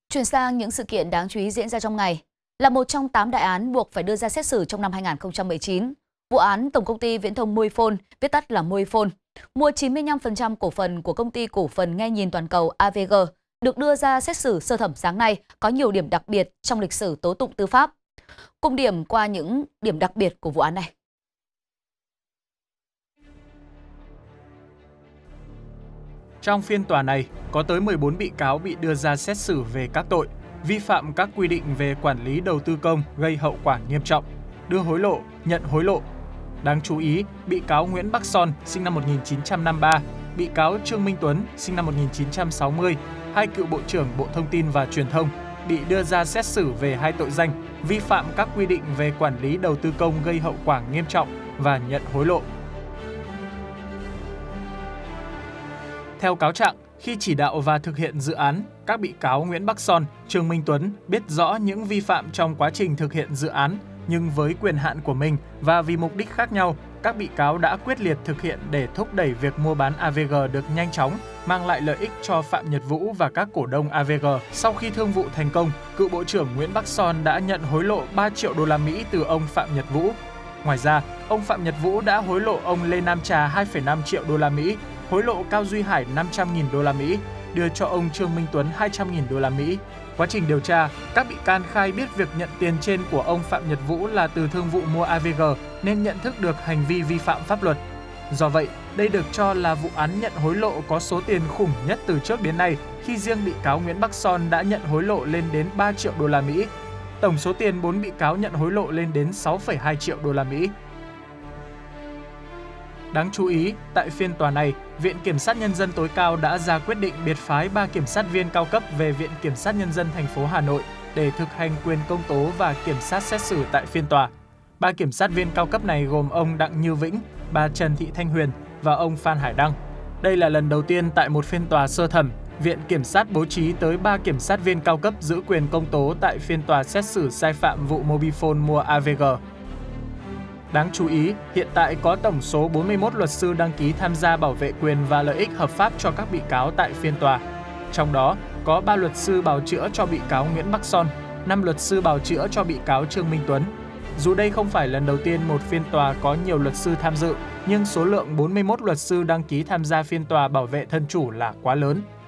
Chuyển sang những sự kiện đáng chú ý diễn ra trong ngày. Là một trong 8 đại án buộc phải đưa ra xét xử trong năm 2019, vụ án Tổng công ty Viễn thông Mobifone, viết tắt là Mobifone, mua 95% cổ phần của công ty cổ phần nghe nhìn toàn cầu AVG, được đưa ra xét xử sơ thẩm sáng nay có nhiều điểm đặc biệt trong lịch sử tố tụng tư pháp. Cùng điểm qua những điểm đặc biệt của vụ án này. Trong phiên tòa này, có tới 14 bị cáo bị đưa ra xét xử về các tội vi phạm các quy định về quản lý đầu tư công gây hậu quả nghiêm trọng, đưa hối lộ, nhận hối lộ. Đáng chú ý, bị cáo Nguyễn Bắc Son, sinh năm 1953, bị cáo Trương Minh Tuấn, sinh năm 1960, hai cựu Bộ trưởng Bộ Thông tin và Truyền thông, bị đưa ra xét xử về hai tội danh vi phạm các quy định về quản lý đầu tư công gây hậu quả nghiêm trọng và nhận hối lộ. Theo cáo trạng, khi chỉ đạo và thực hiện dự án, các bị cáo Nguyễn Bắc Son, Trương Minh Tuấn biết rõ những vi phạm trong quá trình thực hiện dự án, nhưng với quyền hạn của mình và vì mục đích khác nhau, các bị cáo đã quyết liệt thực hiện để thúc đẩy việc mua bán AVG được nhanh chóng, mang lại lợi ích cho Phạm Nhật Vũ và các cổ đông AVG. Sau khi thương vụ thành công, cựu Bộ trưởng Nguyễn Bắc Son đã nhận hối lộ 3 triệu đô la Mỹ từ ông Phạm Nhật Vũ. Ngoài ra, ông Phạm Nhật Vũ đã hối lộ ông Lê Nam Trà 2,5 triệu đô la Mỹ, hối lộ Cao Duy Hải 500.000 đô la Mỹ, đưa cho ông Trương Minh Tuấn 200.000 đô la Mỹ. Quá trình điều tra, các bị can khai biết việc nhận tiền trên của ông Phạm Nhật Vũ là từ thương vụ mua AVG nên nhận thức được hành vi vi phạm pháp luật. Do vậy, đây được cho là vụ án nhận hối lộ có số tiền khủng nhất từ trước đến nay, khi riêng bị cáo Nguyễn Bắc Son đã nhận hối lộ lên đến 3 triệu đô la Mỹ. Tổng số tiền 4 bị cáo nhận hối lộ lên đến 6,2 triệu đô la Mỹ. Đáng chú ý, tại phiên tòa này, Viện Kiểm sát Nhân dân tối cao đã ra quyết định biệt phái 3 kiểm sát viên cao cấp về Viện Kiểm sát Nhân dân thành phố Hà Nội để thực hành quyền công tố và kiểm sát xét xử tại phiên tòa. 3 kiểm sát viên cao cấp này gồm ông Đặng Như Vĩnh, bà Trần Thị Thanh Huyền và ông Phan Hải Đăng. Đây là lần đầu tiên tại một phiên tòa sơ thẩm, Viện Kiểm sát bố trí tới 3 kiểm sát viên cao cấp giữ quyền công tố tại phiên tòa xét xử sai phạm vụ Mobifone mua AVG. Đáng chú ý, hiện tại có tổng số 41 luật sư đăng ký tham gia bảo vệ quyền và lợi ích hợp pháp cho các bị cáo tại phiên tòa. Trong đó, có 3 luật sư bào chữa cho bị cáo Nguyễn Bắc Son, 5 luật sư bào chữa cho bị cáo Trương Minh Tuấn. Dù đây không phải lần đầu tiên một phiên tòa có nhiều luật sư tham dự, nhưng số lượng 41 luật sư đăng ký tham gia phiên tòa bảo vệ thân chủ là quá lớn.